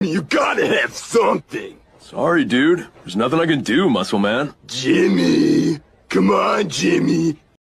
You gotta have something. Sorry, dude. There's nothing I can do, muscle man. Jimmy. Come on, Jimmy.